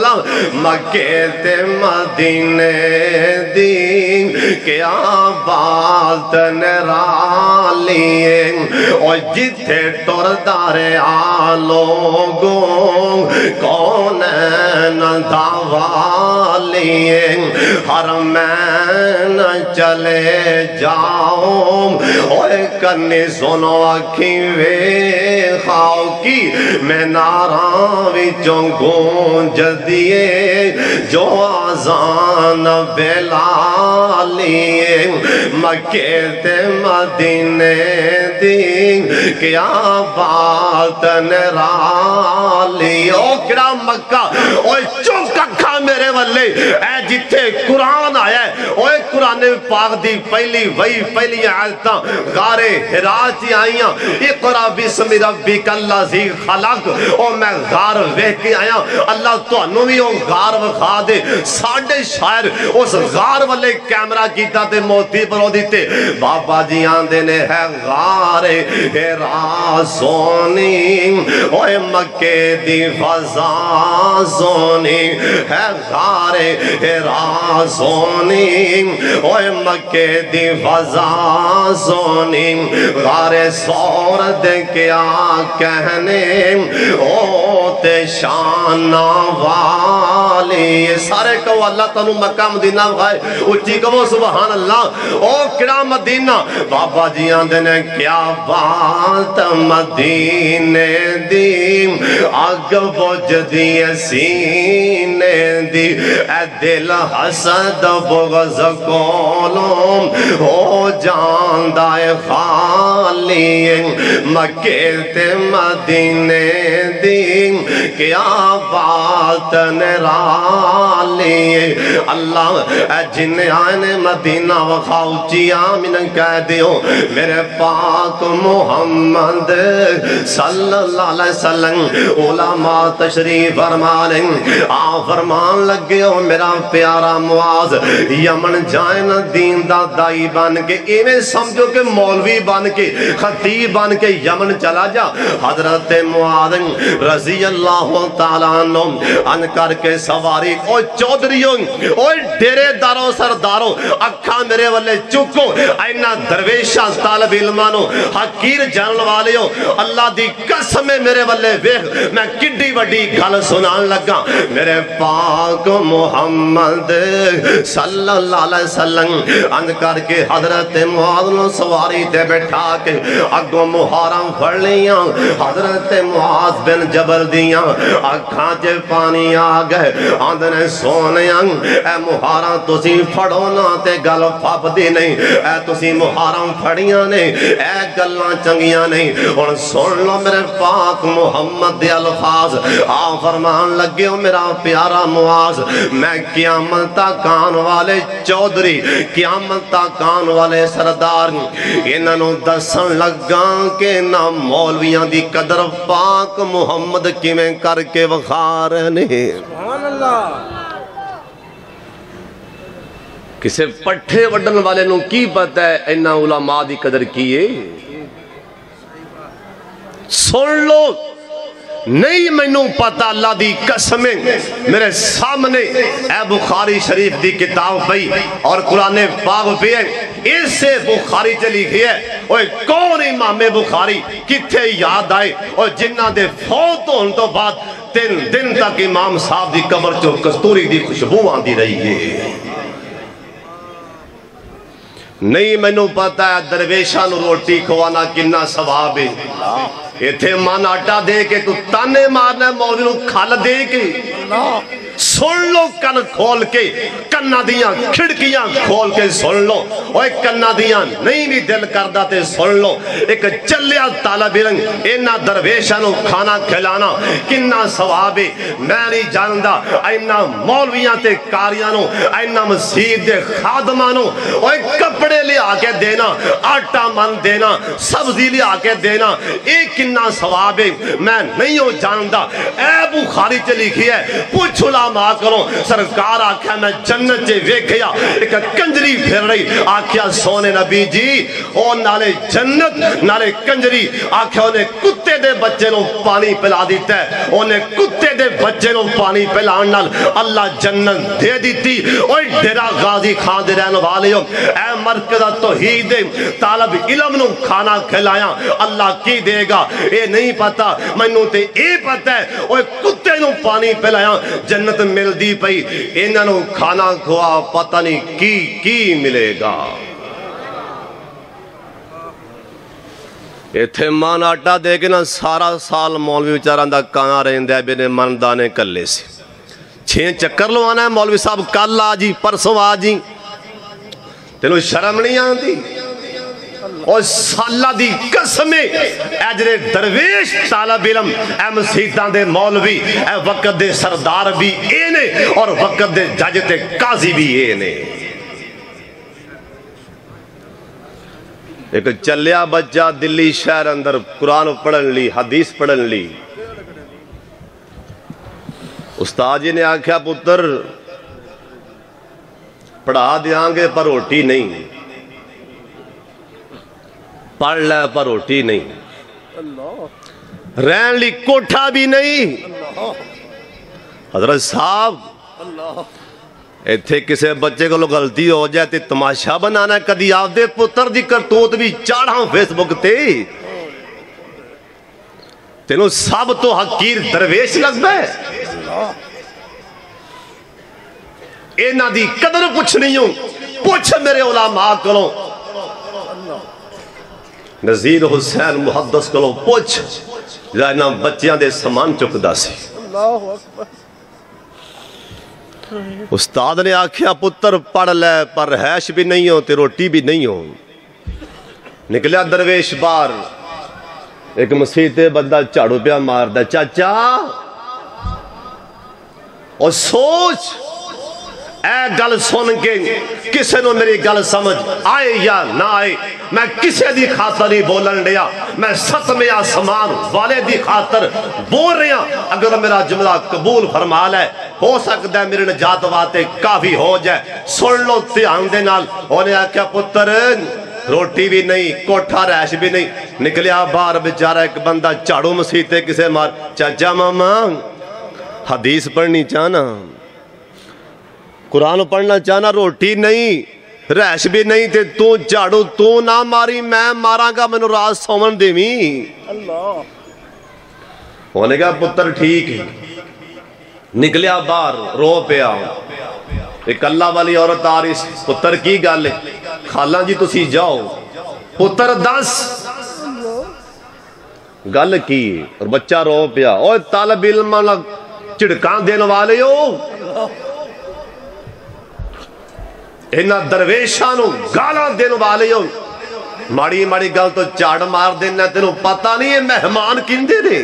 اللہ مکے تے مدینے دی کیا بات نرالیے اور جتھے ٹر دارے آلوگوں کون دعوالیے حرمین چلے جاؤں اوے کرنی سنو اکھی وے خاؤ کی میں ناراں وچوں گونج دیے جو آزان بلالیے مکے تے مدینے دی کیا بات نرالی او کڑا مکہ اوے چونکا کھا میرے والے اے جتھے قرآن آیا ہے اوے قرآن پاک دی پہلی وہی پہلی آیتاں غار حراء تھی آئیاں اقرا بسم ربک الذی خلق او میں غار ویکھ کے آیا اللہ تو انہوں بھی او غار وکھا دے ساڑھے شاعر اس غار والے کیمرہ کیتا تے موتی پرو دیتے بابا جی آندے نے ہے غار حراء سونی اوے مکے دی فضا سونی ہے غار حراء سونی اوے مکے دی فضا سونی غار سور دے کیا کہنے او تے شان والی سارے کہو اللہ تنو مکہ مدینہ بھائی اچھی کہو سبحان اللہ او کڑا مدینہ بابا جی آندے نے کیا بات مدینے دی آگ بوجھ دی سینے دی اے دل حسد بغض کولوں ہو جاندائے خالی مکے تے مدینے دی کیا بات نرالی اللہ اے جن آئین مدینہ وخاؤ چی آمین کہہ دیو میرے پاک محمد صلی اللہ علیہ وسلم علماء تشریف فرمانے فرمان لگے ہو میرا پیارا معاذ یمن جائن دین دا دائی بن کے ایویں سمجھو کہ مولوی بن کے خطیب بن کے یمن چلا جا حضرت معاذ رضی اللہ تعالیٰ عنہ ان کر کے سواری اوہ چودریوں اوہ ڈیرے داروں سرداروں اکھا میرے والے چکو اینا درویشہ طالب علمانوں حقیر جانل والیوں اللہ دی قسم میرے والے ویخ میں کڈی وڈی گل سنان لگا میرے پاک محمد صلی اللہ علیہ وسلم ان کر کے حضرت معاذ نے سواری تے بیٹھا کے اگوں محرم پڑھ لیاں حضرت معاذ بن جبل دیاں اکھاں چے پانی آ گئے آندنے سونیاں اے محرم تسی پھڑو نا تے گل پھپ دی نہیں اے تسی محرم پھڑیاں نہیں اے گلاں چنگیاں نہیں اور سن لو میرے پاک محمد دے الفاظ فرمان لگے ہو میرا پیارا معاذ میں قیامت تک آن والے چودری قیامت تک آن والے سردار انہوں دسن لگا کہ نہ مولویاں دی قدر پاک محمد کی میں کر کے وخار نہیں سبحان اللہ کسے پٹھے وڈن والے نوں کی پتہ ہے انہا علماء دی قدر کیے سن لو نہیں میں نوں پتہ اللہ دی قسمیں میرے سامنے اے بخاری شریف دی کتاب پئی اور قرآن پاک پہ ہے اس سے بخاری چلی گئی ہے اوہ کون امام بخاری کتھے یاد آئے اور جنہ دے فوت ہون تو بعد 3 دن تک امام صاحب دی قبر چو کستوری دی خوشبو آندی رہی ہے نہیں میں نوں پتہ ہے درویشاں نو روٹی کھوانا کنا ثواب ہے ایتھے من آٹا دے کے تو تانے مارنا مولوی نو کھال دے کے سن لو کن کھول کے کنہ دیاں کھڑکیاں کھول کے سن لو اوہ کنہ دیاں نہیں بھی دل کردہ تے سن لو ایک چلیا طالب علم اینا درویشانوں کھانا کھلانا کنہ ثوابے میں نہیں جاندہ اینا مولویاں تے کاریانوں اینا مسجد دے خادمانوں اوہ کپڑے لے آکے دینا آٹا من دینا سبزی لے آکے دینا ایک کنہ ثوابے میں نہیں ہو جاندہ اے بخاری چلی گئی ہے پوچھ لا علماء کروں سرکار آکھیا میں جنت چے ویکھیا ایک کنجری پھر رہی آکھیا سونے نبی جی او نالے جنت نالے کنجری آکھیا انہیں کتے دے بچے نو پانی پلا دیتا ہے انہیں کتے دے بچے نو پانی پلان نال اللہ جنت دے دیتی اوہ ڈیرا غازی خان دے رہنو والے ہو اے مرکزہ توحید طالب علم نو کھانا کھلایا اللہ کی دے گا اے نہیں پتا منو تے اے پتا ہے اوہ کتے نو پانی پلایا جنت مل دی پئی انہاں نو کھانا کھوا پتہ نہیں کی ملے گا ایتھے مان آٹا دے کے نا سارا سال مولوی بیچارہ دا کہاں رہندہ ہے بینے مندانے کلے سے 6 چکر لو آنا ہے مولوی صاحب کل آجی پرسوں آجی تینوں شرم نہیں آندی اور سالہ دی قسمیں اجر درویش طالب علم اے مسیحتان دے مولوی اے وقت دے سردار بھی اینے اور وقت دے جج تے قاضی بھی اینے ایک چلیا بچہ دلی شہر اندر قرآن پڑھن لی حدیث پڑھن لی استاد جی نے آکھیا پتر پڑھا دیاں گے پر روٹی نہیں پڑھ لے پر روٹی نہیں رہن لی کوٹھا بھی نہیں حضرت صاحب ایتھے کسے بچے کو لوگ غلطی ہو جائے تے تماشا بنانا ہے کدی آپ دے پتر دی کرتوت بھی چاڑھا ہوں فیس بک تے تینوں سب تو حقیر درویش لگ بے اینا دی قدر پوچھ نہیں ہوں پوچھ میرے علماء کرو نذیر حسین محدث کرو پوچھ جائنا بچیاں دے سامان چک دا سی اللہ اکبر استاد نے آکھیا پتر پڑھ لے پر رہائش بھی نہیں ہو تے روٹی بھی نہیں ہو نکلیا درویش بار ایک مسیحتے بندہ چاڑو پیا مار دا چاچا اور سوچ اے گل سن کے کسے نو میری گل سمجھ آئے یا نہ آئے میں کسے دی خاطر ہی بولن لیا میں ستمے آسمان والے دی خاطر بول رہا اگر میرا جملہ قبول فرما لے ہو سکتا ہے میرے نجات واتے کافی ہو جائے سن لو تیان دے نال ہونے آکھیا پتر روٹی بھی نہیں کوٹھا رہش بھی نہیں نکلیا بار بیچارہ ایک بندہ چاڑو مسیحتے کسے مار چاچا ماما حدیث پڑھنی چاہنا قرآن پڑھنا چاہنا روٹی نہیں رہش بھی نہیں تے تو چاڑو تو نہ ماری میں مارا گا میں نو راز سومن دیمی اللہ ہونے گا پتر ٹھیک ہے نکلیا بار رو پیا ایک اللہ والی عورت آ رہی پتر کی گالے خالہ جی تسی جاؤ پتر دس گل کی اور بچہ رو پیا اوہ طالب علم چڑکان دین والے ہو انہا درویشانو گالا دین والے ہو ماڑی ماڑی گل تو چاڑ مار دینا تینوں پتہ نہیں ہے مہمان کندے نے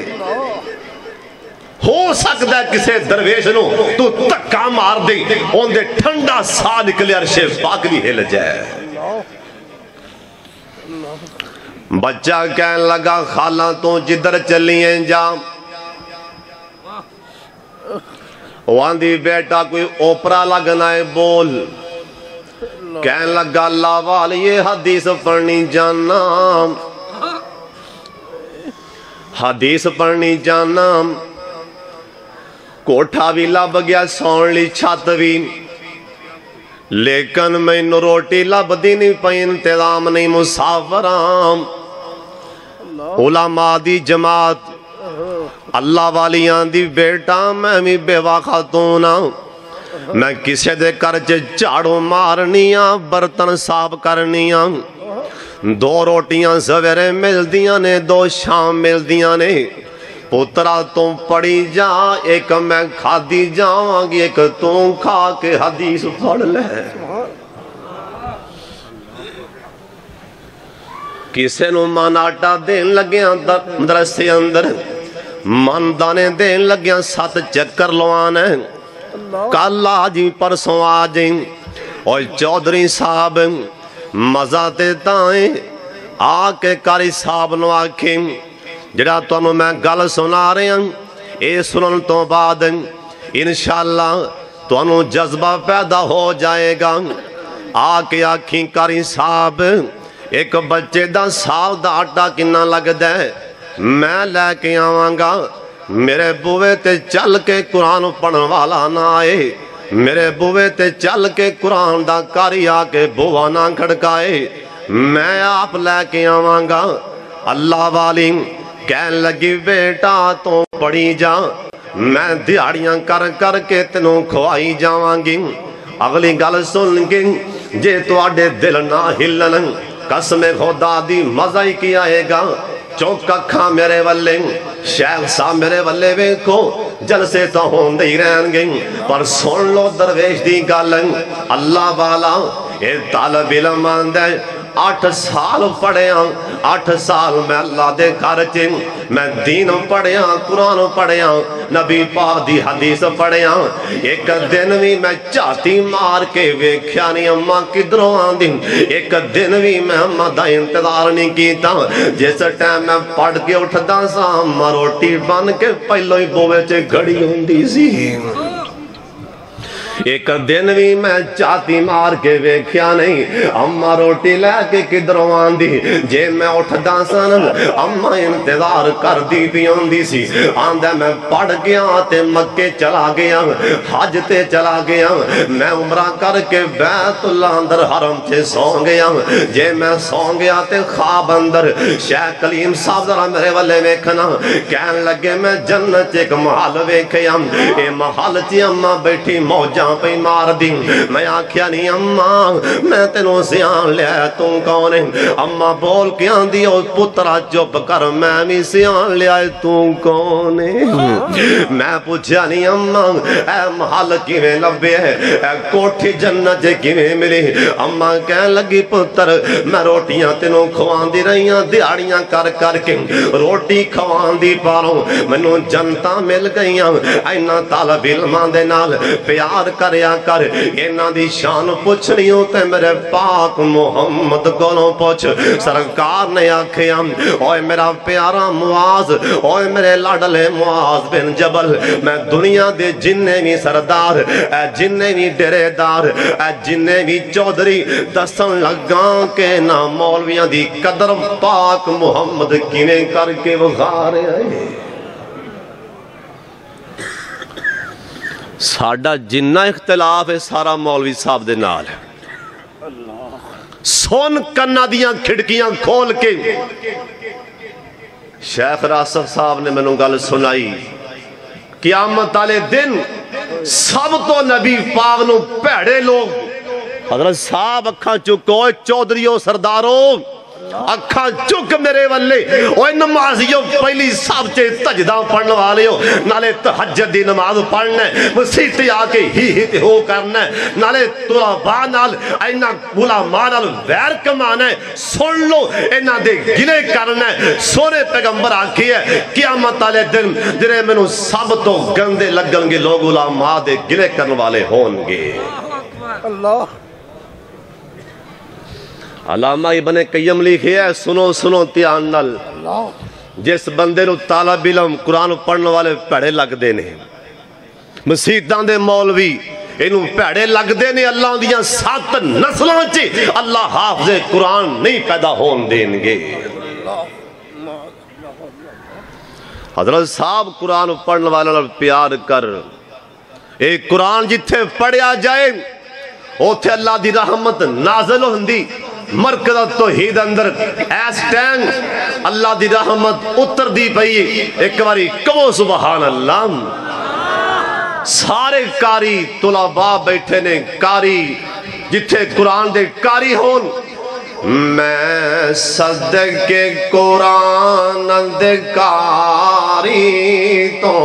ہو سکتا ہے کسے درویش نو تو تکا مار دے ان دے ٹھنڈا سا نکلے عرش پاک بھی ہل جائے بچہ کہنے لگا خالہ تو جدر چلیے جا وہاں دی بیٹا کوئی اوپرا لگنا ہے بول کہنے لگا اللہ والی یہ حدیث پڑھنی جانا حدیث پڑھنی جانا کوٹھا بھی لب گیا سون لی چھت بھی لیکن میں نو روٹی لب دی نہیں پہ انتظام نہیں مسافرام علماء دی جماعت اللہ والیاں دی بیٹا میں بھی بیوہ خاتونہ میں کسے دے کرچے چاڑو مارنیاں برتن صاف کرنیاں دو روٹیاں سویرے مل دیاں نے دو شام مل دیاں نے پترا تم پڑی جا ایک میں کھا دی جاؤں گی ایک تم کھا کے حدیث پڑھ لے کسے نو مناٹا دین لگیاں درسے اندر مندانے دین لگیاں 7 چکر لوانے کل آجیں پرسوں آجیں اور چودھری صاحب مزہ تے تائیں آکے کاری صاحب نو آکھیں جڑا تو انہوں میں گل سنا رہے ہیں اے سنن تو بعد انشاءاللہ تو انہوں جذبہ پیدا ہو جائے گا آکے آکھیں کاری صاحب ایک بچے دا سال دا آٹا کننا لگ دے میں لے کے آواں گا میرے بوے تے چل کے قرآن پڑھن والا نہ آئے میرے بوے تے چل کے قرآن دا کاری آکے بوا نہ کھڑکائے میں آپ لے کے آواں گا اللہ والی کہن لگی بیٹا تو پڑھی جا میں دیاڑیاں کر کر کے تنوں کھوائی جاواں گی اگلی گل سن گی جے تو آڈے دل نہ ہلن قسم خدا دی مزہ ہی کی آئے گا چوک اکھاں میرے والے شیخ صاحب میرے والے ویکھو جلسے تو ہون دے رہن گئیں پر سن لو درویش دی گالن اللہ والا اے طالب علم آندے 8 سال پڑھیاں 8 سال میں اللہ دے خرچیں میں دین پڑھیاں قرآن پڑھیاں نبی پاک دی حدیث پڑھیاں ایک دن بھی میں چاہتی مار کے ویکھیا نہیں اماں کدھروں آندی ایک دن بھی میں اماں دا انتظار نہیں کیتا جس ٹائم میں پڑھ کے اٹھدا سا اماں روٹی بن کے پہلو ہی بوے چے گھڑی ہوندی سی ایک دن بھی میں چاہتی مار کے ویکھیا نہیں اماں روٹی لے کے کدھروں آندی جے میں اٹھدا سن اماں انتظار کر دی بھی ہوندی سی آندے میں پڑھ گیا تے مکے چلا گیا حج تے چلا گیا میں عمرہ کر کے بیت اللہ اندر حرم تے سو گیا جے میں سو گیا تے خواب اندر شیخ کلیم صاحب ذرا میرے والے ویکھنا کہن لگے میں جنت ایک محل ویکھیا اے محل چ اماں بیٹھی موجاں پہ مار دی میں آکھیا نہیں اماں میں تینوں سیان لیا تو کون ہے اماں بول کے آندی او پترا چپ کر میں بھی سیان لیا تو کون ہے میں پوچھا نہیں اماں اے محل کیویں لبے ہے اے کوٹھی جنت کیویں ملی اماں کہن لگی پتر میں روٹیاں تینوں کھوان دی رہیاں دیاڑیاں کر کر کے روٹی کھوان دی پاروں منوں جنتاں مل گئیاں اینا طالب علماں دے نال پیار کریا کر اینا دی شان پوچھنی ہوتے میرے پاک محمد کولوں پوچھ سرکار نے آکھیا اوے میرا پیارا معاذ اوے میرے لاڈلے معاذ بن جبل میں دنیا دے جننے بھی سردار اے جننے بھی ڈیرے دار اے جننے بھی چودھری دسن لگاں کے نا مولویاں دی قدر پاک محمد کیویں کر کے وغارے آئے ساڑھا جنہ اختلاف ہے سارا مولوی صاحب دے نال ہے سون کنہ دیاں کھڑکیاں کھول کے شیخ راسف صاحب نے میں نے گل سنائی قیامت والے دن سب تو نبی پاک نو پیڑے لوگ حضرت صاحب اکھاں چکو چودھریوں سرداروں اکھاں چک میرے والے اوہ نمازیوں پہلی صاحب چے تجدہ پڑھنے والے ہو نالے تحجد دی نماز پڑھنے مسیحتی آکے ہی ہو کرنے نالے طلباء نال اینا علماء نال ویر کمانے سن لو اینا دے گلے کرنے سونے پیغمبر آکھی ہے قیامت والے دن جنہیں منو سب تو گندے لگن گے لوگ علماء دے گلے کرنے والے ہون گے اللہ علامہ ابن قیم لکھے ہے سنو سنو تیان نل جس بندے نو طالب علم قرآن پڑھنے والے پیڑے لگ دینے مسیحتان دے مولوی انہوں پیڑے لگ دینے اللہ دیاں 7 نسلوں چے اللہ حافظ قرآن نہیں پیدا ہون دیں گے حضرت صاحب قرآن پڑھنے والے پیار کر ایک قرآن جتھے پڑھیا جائے اوتھے اللہ دی رحمت نازل ہوندی مرکز توحید اندر ایس ٹائم اللہ دی رحمت اتر دی پئی ایک باری کہو سبحان اللہ سارے کاری طلباء بیٹھے نے کاری جتھے قرآن دے کاری ہون میں صدقے قرآن دے کاری تو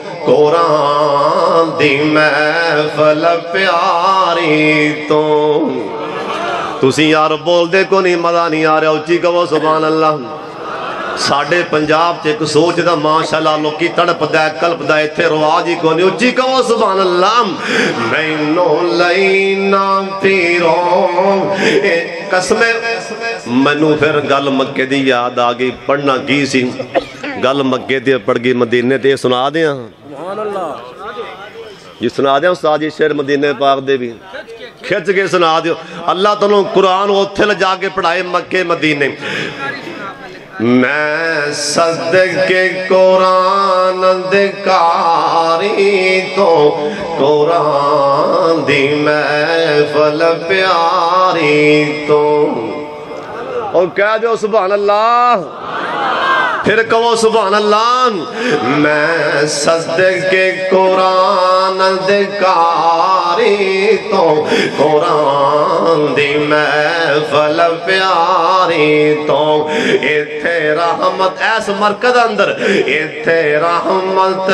قرآن دی محفل پیاری تو تُسی یار بول دے کو نہیں مزہ نہیں آ رہا اچھی کہو سبحان اللہ ساڑھے پنجاب چے ایک سوچ دا ماشاءاللہ لوکی تڑپ دے کلپ دے تھے رواج ہی کو نہیں اچھی کہو سبحان اللہ مینوں لینا پیروں قسمیں منو پھر گل مکے دی یاد آگئی پڑھنا کی سی گل مکے دی پڑھ گئی مدینے تے سنا دیا سبحان اللہ جی سنا دیا استاد جی شعر مدینے پاک دے بھی کھچ کے سنا دیو اللہ تعالیٰ قرآن اتھے لجا کے پڑھائے مکے مدینے میں صدق قرآن دکاری تو قرآن دی محفل پیاری تو اور کہہ دو سبحان اللہ پھر کہو سبحان اللہ میں صدق قرآن دکاری تو قرآن دی محفل پیاری تو ایتھے رحمت ایس مرکز اندر ایتھے رحمت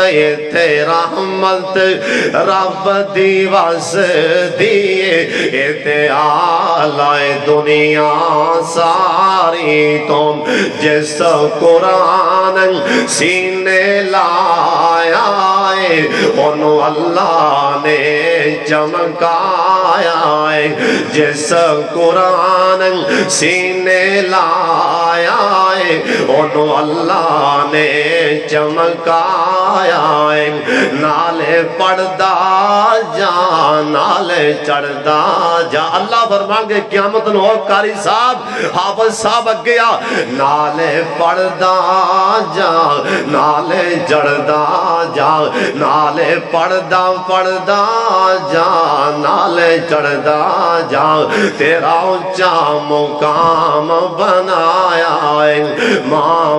رب دی وس دیئے ایتھے آلائے دنیا ساری تو جس قرآن سینے لایا ہے انہوں اللہ نے چمکایا ہے جس قرآن سینے لایا ہے انہوں اللہ نے چمکایا ہے نالے پڑھدا جا نالے چڑھدا جا اللہ فرمان کے قیامت نو قاری صاحب حافظ صاحب اگیا نالے پڑھدا جا نالے جڑدا جا نالے پڑھدا جا نالے چڑھدا جا تیرا اونچا مقام بنایا ہے ماں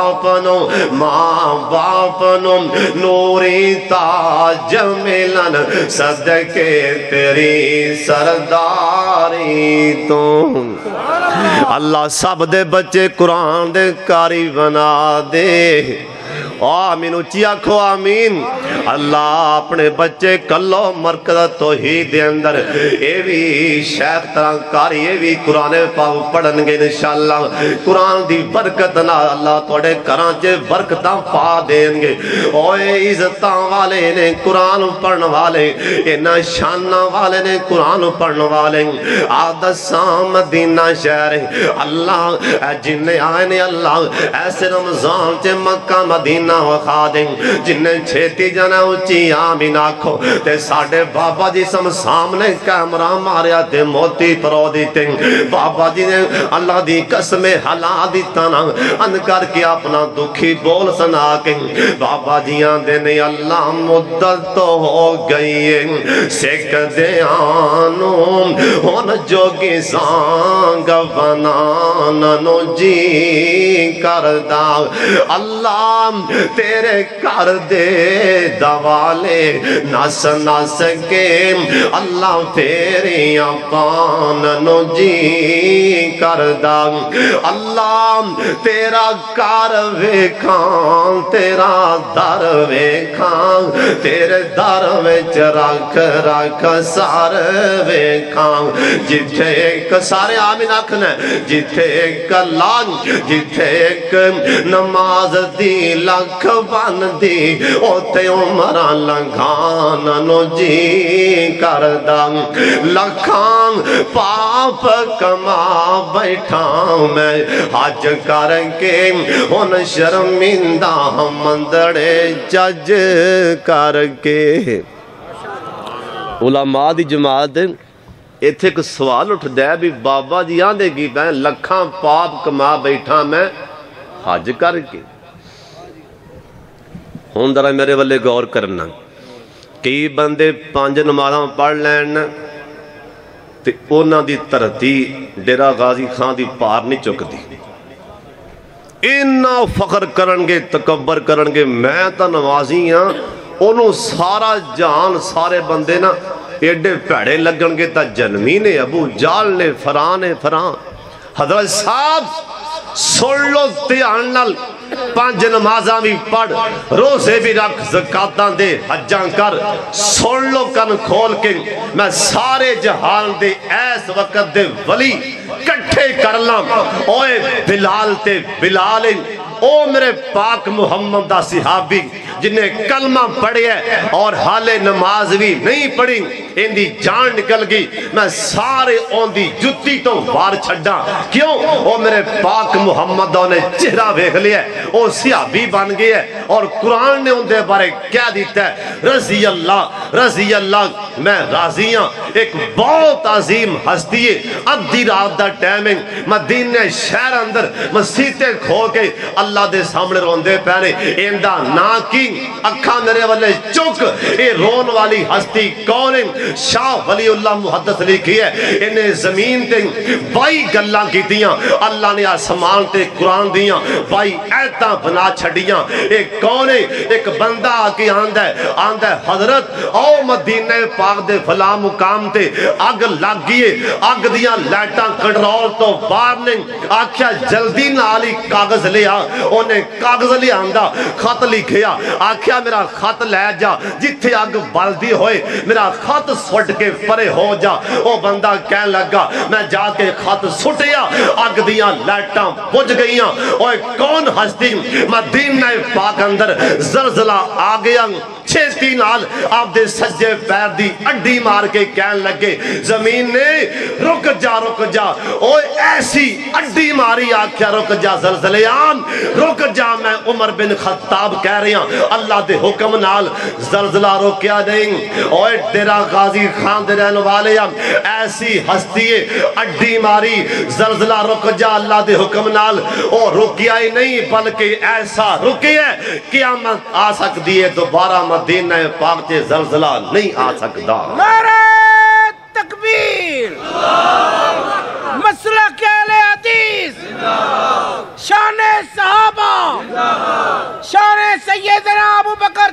باپ نو نوری تاج ملن صدقے تیری سرداری تو اللہ سب دے بچے قرآن دے کاری بنا دے آمین اچھی آکھو آمین اللہ اپنے بچے کلو مرکز توحید دے اندر اے بھی شیخ طرح کاری اے بھی قرآن پاک پڑھن گے انشاءاللہ قرآن دی برکت نہ اللہ توڑے کرانچے برکتاں پا دیں گے اوے عزتاں والے نے قرآن پڑھن والے اینا شانہ والے نے قرآن پڑھن والے عادت سام مدینہ شہر اللہ جن آئے نے اللہ ایسے رمضان چے مکہ مدینہ وخا دیں جنہیں چھیتی جانا اچھی آمین آکھو تے ساڑھے بابا جی سامنے کیمرہ ماریا تے موتی پرو دیتے بابا جی نے اللہ دی قسم حلا دیتا نا انکر کیا اپنا دکھی بول سنا کے بابا جی آندے نے اللہ مدت تو ہو گئی ہے سیکھ دے آنوں ان جوگی سانگ بنانو جی کردہ اللہ تیرے کر دے دوالے نس نس کے اللہ تیری پاننو جی کردہ اللہ تیرا کر ویکھاں تیرا در ویکھاں تیرے در وچ رکھ سار ویکھاں جتھے ایک سارے آمین آکھنے جتھے ایک لانگ جتھے ایک نماز دی لکھ بن دی اوتے عمران لنگھاننو جی کردہ لکھان پاپ کما بیٹھا میں حج کر کے ان شرمندہ مندڑے جج کر کے علماء دی جماعت ایتھے ایک سوال اٹھ دے بھی بابا جی آندے گی بین لکھاں پاپ کما بیٹھا میں حج کر کے ہون درہ میرے والے غور کرنا کئی بندے 5 نمازاں پڑھ لین تے اونا دی ترتی ڈیرہ غازی خان دی پار نہیں چک دی اینا فخر کرنگے تکبر کرنگے میں تا نمازی ہاں انہوں سارا جان سارے بندے نا ایڈے پیڑے لگنگے تا جنمی نے ابو جال نے فران حضرت صاحب سن لو دھیان نال 5 نمازاں بھی پڑھ روزے بھی رکھ زکاتاں دے حجاں کر سن لو کن کھول کے میں سارے جہان دے ایس وقت دے ولی کٹھے کر لام اوے بلال تے بلال او میرے پاک محمد دا صحابی جنہیں کلمہ پڑھے ہے اور حال نماز بھی نہیں پڑھی ان دی جان نکل گئی میں سارے اون دی جتی تو وار چھڑا کیوں وہ میرے پاک محمد نے چہرہ بھیکھ لیا ہے وہ صحابی بن گیا ہے اور قرآن نے ان دے بارے کیا دیتا ہے رضی اللہ میں راضی ہوں ایک بہت عظیم ہستی ہے ادھی رات دا ٹائمنگ مدینے شہر اندر مسیطیں کھو کے اللہ دے سامنے روندے پہنے ایندہ نا کی اکھاں میرے والے چک اے رون والی ہستی کون شاہ ولی اللہ محدث لکھی ہے انہیں زمین تے بائی گلاں کی دیاں اللہ نے آسمان تے قرآن دیاں بائی ایتاں بنا چھڑیاں ایک کون ہے ایک بندہ آکے آندہ ہے حضرت او مدینہ پاک دے فلا مقام تے اگ لگ گئے اگ دیاں لائٹاں کنٹرول تو باہر نے آکھیا جلدی نالی کاغذ لیا انہیں کاغذ لیا آندہ خط لکھیا آکھیا میرا خط لے جا جتھے اگ بلدی ہوئے میرا خط سٹ کے پرے ہو جا وہ بندہ کہنے لگا میں جا کے خط سٹیا اگ دیاں لائٹاں بجھ گئیاں اوہ کون ہستی مدینہ پاک اندر زلزلہ آگیا چھیتی نال آپ دے سجے پیر دی اڈی مار کے کہنے لگے زمین نے رک جا اوہ ایسی اڈی ماری آکھیا رک جا زلزلیان رک جا میں عمر بن خطاب کہہ رہی ہوں اللہ دے حکم نال زلزلہ رکیا نہیں اوہ تیرا غازی خان دے رہنے والے ایسی ہستی اڈی ماری زلزلہ رک جا اللہ دے حکم نال او رکیا ہی نہیں بلکہ ایسا رکی ہے قیامت آ سکتی ہے دوبارہ مدینہ پاک تے زلزلہ نہیں آ سکتا نعرہ تکبیر مسلک اہل حدیث شان صحابہ شان سیدنا ابو بکر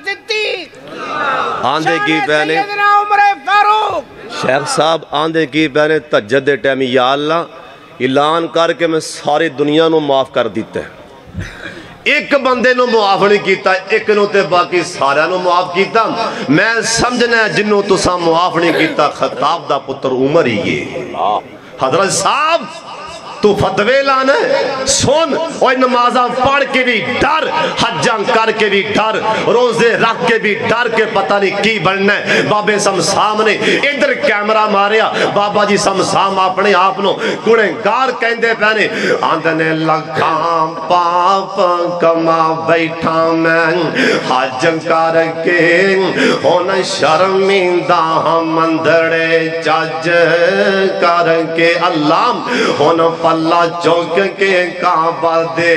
صدیق آندھے کی شان پہنے سیدنا عمر فاروق شیخ صاحب آندھے کی پہنے تجد دے ٹیمی یا اللہ اعلان کر کے میں ساری دنیا نو معاف کر دیتے ہیں ایک بندے نو معاف نہیں کیتا ایک نو تے باقی سارا نو معاف کیتا میں سمجھنا ہے جنوں تو سا معاف نہیں کیتا خطاب دا پتر عمر ہی یہ حضرت صاحب تو فتوے لانا سن اور نمازاں پڑھ کے بھی ڈر حجاں کر کے بھی ڈر روزے رکھ کے بھی ڈر کے پتہ نہیں کی بننا ہے بابے سمسام نے ادھر کیمرہ ماریا بابا جی سمسام اپنے آپنوں گنہگار کہندے پہنے آندھنے لکھاں پاپ کما بیٹھا میں حج کر کے ہونا شرمندہ مندڑے چج کر کے اللہ ہونا اللہ چوک کے کعبہ دے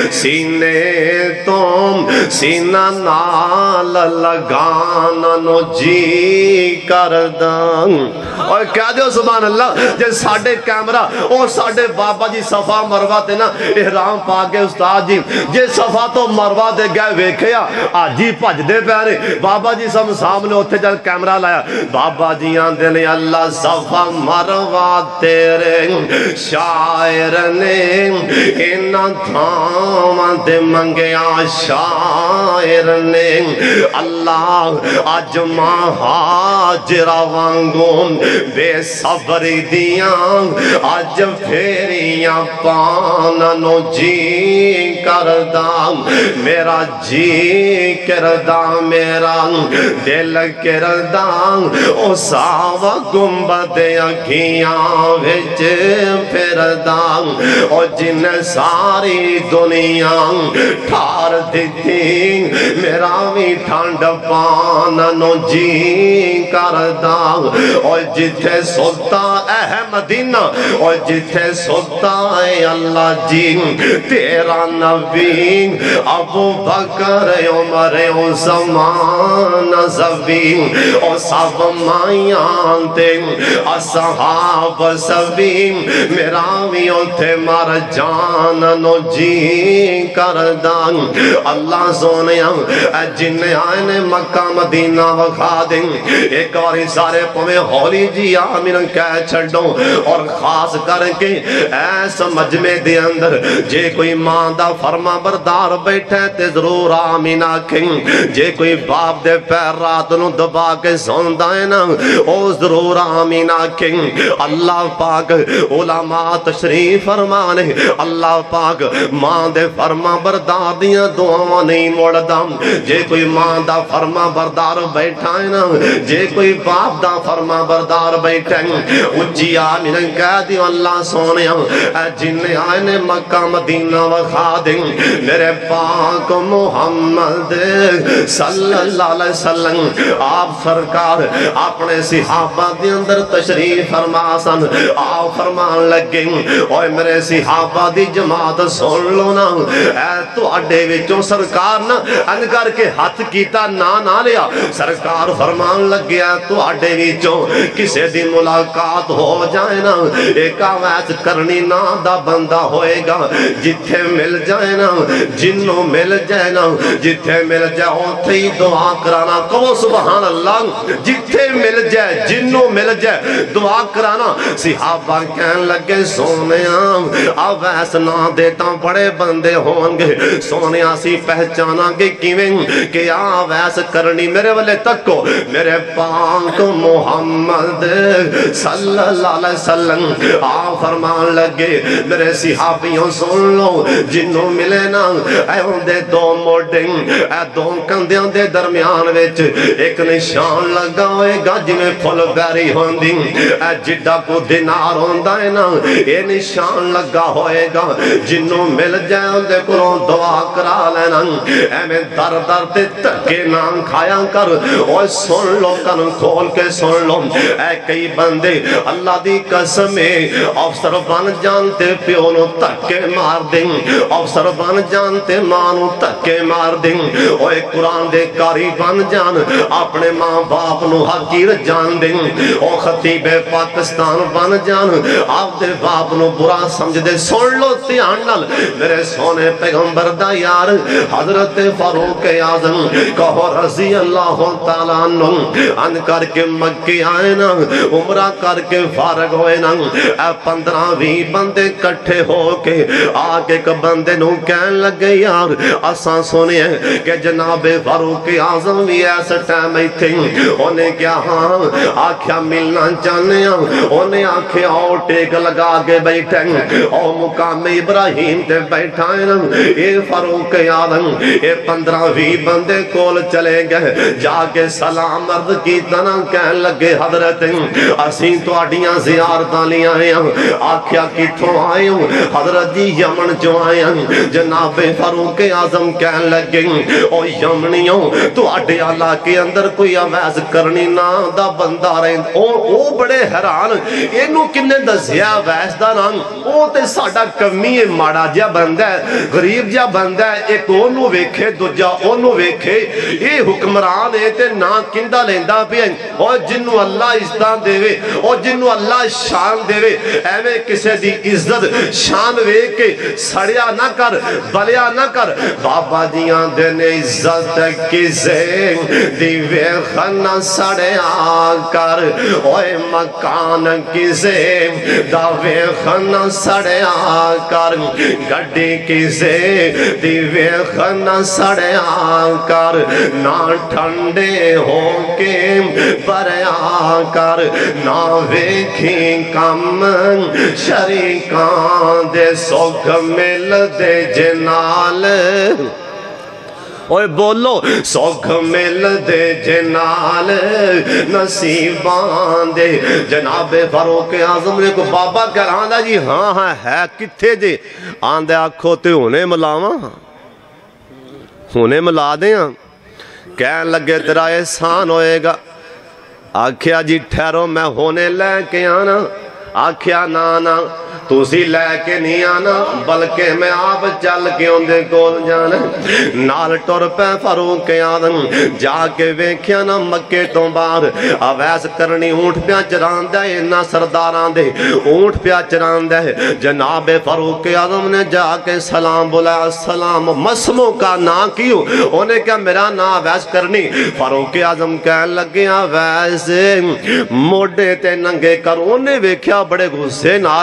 سینے تم سینہ نال لگانا نو جی کردن اور کہہ دیو سبحان اللہ جے ساڑھے کیمرہ اور ساڑھے بابا جی صفا مروہ تے نا احرام پاکے استاد جی جے صفا تو مروہ دے گئے ویکھیا آجی پج دے پہرے بابا جی سامنے ہوتے جل کیمرہ لایا بابا جی آندے نے اللہ صفا مروہ تیرے شاعر نے انہ دھامان دے منگیا شاعر نے اللہ آج مہاجرہ وانگوں بے صبری دیاں آج پھیریاں پاننو جی کردہ میرا جی کردہ میرا دل کردہ او ساوہ گنبد اکھیاں وچ پھردہ اور جن ساری دنیا ٹھار دیتی میرا بھی ٹھنڈ پاننو جی کردہ اور جتھے سلطان احمدینہ اور جتھے سلطان اللہ جی تیرا نبی ابو بکر عمر عثمان زبین اور سب مائیان تے اصحاب سبین میرا بھی اتھے مر جاننو جی کردان اللہ سونیا جن آئین مکہ مدینہ وکھا دیں ایک اور سارے پویں ہولی جی آمین کہہ چھڑوں اور خاص کر کے ایسا مجمع دے اندر جے کوئی ماں دا فرما بردار بیٹھے تے ضرور آمین آکھیں جے کوئی باپ دے پیر رات نو دبا کے سوندائیں نا او ضرور آمین آکھیں اللہ پاک علماء تشریف تشریف فرمانے اللہ پاک ماں دے فرما بردار دیاں دعاواں نہیں موڑدا جے کوئی ماں دا فرما بردار بیٹھا ہے نا جے کوئی باپ دا فرما بردار بیٹھا ہے اچھی آمین کہہ دیو اللہ سونے اے جن آئے نے مکہ مدینہ وخا دیں میرے پاک محمد صلی اللہ علیہ وسلم آپ سرکار اپنے صحابہ دے اندر تشریف فرما سن آپ فرمان لگیں اوے میرے صحابہ دی جماعت سن لو نا اے تو اڈے وچوں سرکار نا ان کر کے ہاتھ کیتا نہ لیا سرکار فرمان لگیا تو اڈے وچوں کسے دی ملاقات ہو جائے نا ایک آویز کرنی نا دا بندہ ہوئے گا جتھے مل جائے نا جنوں مل جائے نا جتھے مل جائے اوتھے ہی دعا کرانا کہو سبحان اللہ جتھے مل جائے جنوں مل جائے دعا کرانا صحابہ کہن لگے سونیاں آویز نہ دیتا بڑے بندے ہوں گے سونیاں سی پہچانا گے کیویں کہ آویز کرنی میرے والے تک کو میرے پاک محمد صلی اللہ علیہ وسلم آپ فرمان لگے میرے صحابیوں سن لو جنوں ملے نا اے دے دو موڈنگ اے دو کندیاں دے درمیان وچ ایک نشان لگا ہوئے گا جنہیں پھل بیری ہوندی اے جڈا کو دینار ہوندا ہے نا اے نشان لگا ہوئے گا جنوں مل جائے دے کروں دعا کرا لینا اے میں در در تے تکے نام کھایا کر اوہ سن لو کن کھول کے سن لو اے کئی بندے اللہ دی قسمیں افسر بن جانتے پیونو تکے مار دیں افسر بن جانتے مانو تکے مار دیں اوہ قرآن دے کاری بن جان اپنے ماں باپ نو حقیر جان دیں اوہ خطیب پاکستان بن جان آپ دے باپ نو برا سمجھ دے سن لو تیان نل میرے سونے پیغمبر دا یار حضرت فاروق اعظم کہو رضی اللہ تعالیٰ عنہ ان کر کے مکی آئے نا عمرہ کر کے فارغ ہوئے نا اے 15-20 بندے کٹھے ہو کے آگے ایک بندے نو کہن لگے یار اساں سنے کہ جناب فاروق اعظم بھی ایسا ٹائم ہی تھے انہیں کیا ہاں آکھیا ملنا چاہنے ہیں انہیں آکھیا او ٹیک لگا کے بیٹھیں او مقام ابراہیم تے بیٹھائیں اے فاروق اعظم اے 15-20 بندے کول چلے گئے جا کے سلام عرض کی تنا کہن لگے حضرت اسیں تو اڈیاں زیارتاں لے آئے ہیں آکھیا کتھوں آئے ہوں حضرت جی یمن جو آئے ہیں جناب فاروق اعظم کہن لگے او یمنیوں تو اڈے اللہ کے اندر کوئی آواز کرنی نا دا بندہ رہن او بڑے حیران اینو کنے دسیا آواز دا نام او تے ساڈا کمی ماڑا جا بندہ ہے غریب جا بندہ ہے ایک اونو ویکھے دوجا اونو ویکھے اے حکمران ہے تے نا کندہ لیندہ بھی ہیں اور جنو اللہ عزت دے وے اور جنو اللہ شان دے وے ایوے کسے دی عزت شان وے کے سڑیا نہ کر بلیا نہ کر بابا دیاں دینے عزت کسے دی وے خنہ سڑیا کر اوے مکان کسے دا وے خنہ سڑیا کر گھڑی کسے دی وے خنہ سڑیا کر نہ ٹھنڈے ہو کے بریا کر نہ ویکھی کم شریکان دے سوکھ مل دے جنال اوے بولو سوکھ مل دے جنال نصیبان دے جناب فاروق اعظم نے کو بابا کہران دا جی ہاں ہاں ہے کتھے جے آندے آکھو تے ہونے ملاواں ہونے ملا دیں کہن لگے تیرا احسان ہوئے گا آکھیا جی ٹھہرو میں ہونے لے کے آنا آکھیا نانا تُسی لے کے نہیں آنا بلکہ میں آپ چل کے اندے کول جانا نال ٹور پہ فاروق اعظم جا کے ویکھیا نا مکے تو باہر آواز کرنی اونٹ پیا چران دے اینا سرداران دے اونٹ پیا چران دے جناب فاروق اعظم نے جا کے سلام بولا السلام مسمو کا نا کیوں انہیں کیا میرا نا آواز کرنی فاروق اعظم کہن لگے آواز موڈے تے ننگے کر انہیں ویکھیا بڑے غصے نال ایک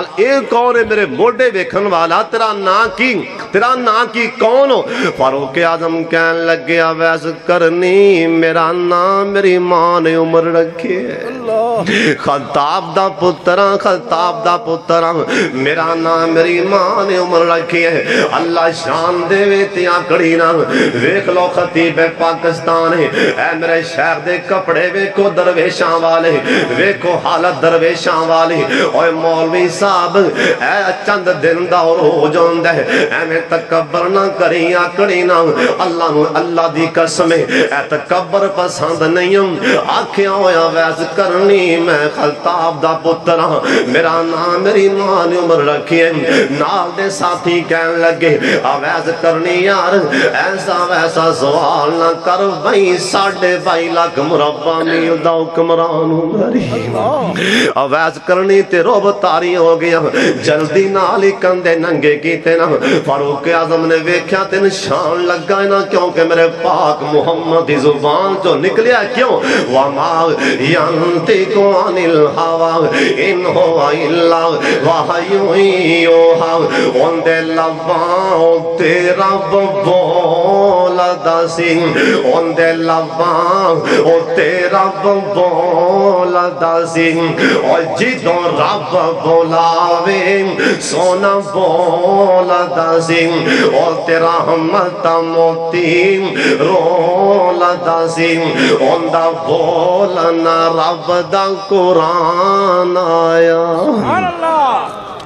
کون ہے میرے موڈے ویکھن والا تیرا نا کی کون ہو؟ فاروق اعظم کہنے لگے اویس کرنی میرا نام میری ماں نے عمر رکھی ہے، خطاب دا پترا میرا نام میری ماں نے عمر رکھی ہے۔ اللہ شان دے وے تیاں کڑی نا ویکھ لو خطیب پاکستان ہے، اے میرے شیخ دے کپڑے ویکھو درویشاں والے، ویکھو حالت درویشاں والی، اوے مولوی صاحب اے چند دن دا روز ہوندا ہے، اے میں تکبر نہ کری آکڑی نہ، اللہ دی قسم اے تکبر پسند نہیں ہوں، آکھیاں ہویا ویس کرنی میں خطاب دا پترا میرا نام میری ماں نے عمر رکھی ہے۔ نال دے ساتھی کہنے لگے ویس کرنی یار ایسا ویسا سوال نہ کر، 22.5 لاکھ مربع میل دا حکمران عمری، ویس کرنی تے روب تاری ہو گیا، جلدی نال ہی کندے ننگے کیتے نا۔ فاروق اعظم نے ویکھیا تے نشان لگا نا، کیونکہ میرے پاک محمد دی زبان جو نکلیا کیوں وما ينطق عن الهوى ان هو الا وحی یوحی، اون دے لباں تے رب بولدا سی، اون دے لباں تے رب بولدا سی، اور جدوں رب بولاوے سونا بولدا سی، اور تیرا رحمت موتی رولدا سی، اون دا بولنا رب دا قرآن آیا۔ سبحان اللہ۔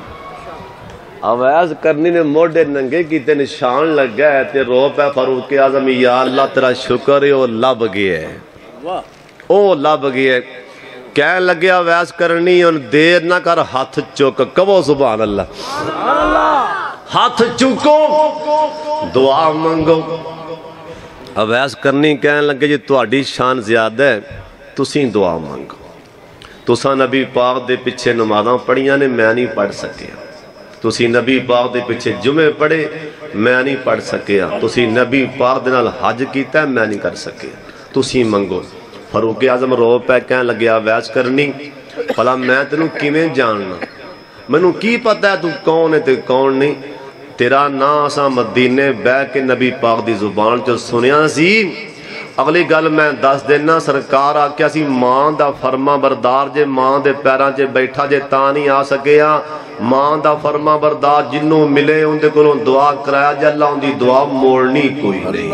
اویس کرنی نے موڈے ننگے کیتے نشان لگا ہے تے رو پہ فاروق اعظم یا اللہ تیرا شکر ہے او لب گیا ہے، او لب گیا ہے۔ کہنے لگے اویس کرنی ان دیر نہ کر ہاتھ چک، کہو سبحان اللہ، ہاتھ چکو دعا منگو۔ اویس کرنی کہنے لگے جی تہاڈی شان زیادہ ہے، تسیں دعا مانگو، تساں نبی پاک دے پیچھے نمازاں پڑھیاں نے میں نہیں پڑھ سکیا، تسی نبی پاک دے پیچھے جمعے پڑھے میں نہیں پڑھ سکیا، تسی نبی پاک دے نال حج کیتا ہے میں نہیں کر سکیا، تسی منگو۔ فاروق اعظم رو پہ کہنے لگے اویس کرنی بھلا میں تینوں کیویں جاننا، مینوں کی پتہ ہے تو کون ہے تے کون نہیں، تیرا نام اساں مدینے بہ کے نبی پاک دی زبان چ سنیا سی۔ اگلی گل میں دس دینا، سرکار آکھیا سی ماں دا فرما بردار جے ماں دے پیراں چ بیٹھا جے تاں نہیں آ سکیا، ماں دا فرما بردار جنوں ملے ان دے کولوں دعا کرایا جے اللہ ان دی دعا موڑنی کوئی نہیں۔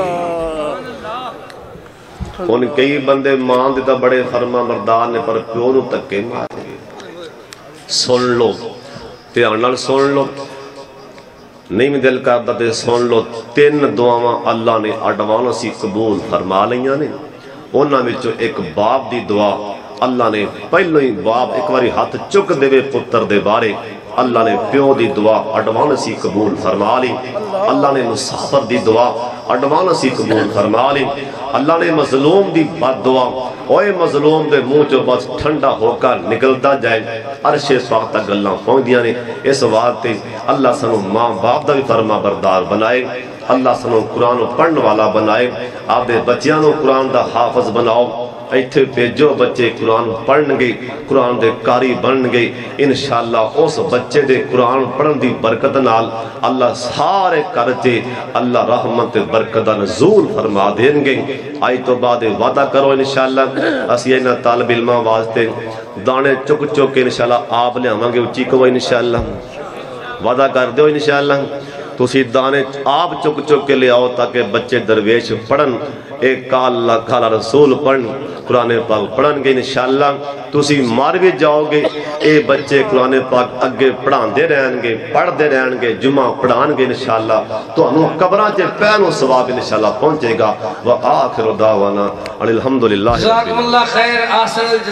ان کئی بندے ماں دے تا بڑے فرما بردار نے پر پیو نوں تکے مارے۔ سن لو دھیان نال سن لو، نہیں میں دل کرتا تے سن لو، 3 دعاواں اللہ نے ایڈوانس قبول فرما لیاں نے، انہاں وچوں ایک باپ دی دعا اللہ نے پہلو ہی باپ ایک باری ہاتھ چک دے پتر دے بارے، اللہ نے پیو دی دعا ایڈوانس قبول فرما لی، اللہ نے مسافر دی دعا ایڈوانس قبول فرما لی، اللہ نے مظلوم دی بد دعا اوے مظلوم دے منہ چو بس ٹھنڈا ہو کر نکلتا جائے، عرش پاک تک گلاں پہنچ دیاں نے۔ اس واسطے اللہ سنو ماں باپ دا بھی فرما بردار بنائے، اللہ سنو قرآن پڑھن والا بنائے، آپ دے بچیاں نو قرآن دا حافظ بناؤ، ایتھے بھیجو بچے قرآن پڑھن گے، قرآن دے قاری بن گے، انشاءاللہ اس بچے دے قرآن پڑھن دی برکت نال اللہ سارے کرچے اللہ رحمت برکت دا نزول فرما دیں گے۔ آئی تو بعد وعدہ کرو انشاءاللہ اسی اینا طالب علماں واسطے دانے چک چک کے انشاءاللہ آپ لے آواں گے، اچھی کو انشاءاللہ وعدہ کر دیو انشاءاللہ، تسی دانے آپ چک چک کے لے آؤ تاکہ بچے درویش پڑھن، ایک اللہ کالا رسول پڑھن، قرآن پاک پڑھن گے انشاءاللہ، تسی مار بھی جاؤ گے، اے بچے قرآن پاک اگے پڑھان دے رہن گے، پڑھ دے رہن گے، جمعہ پڑھان گے انشاءاللہ، تو انہوں قبران چے پہنوں ثواب انشاءاللہ پہنچے گا۔ وآخر دعوانا الحمدللہ۔ جزاکم اللہ خیر،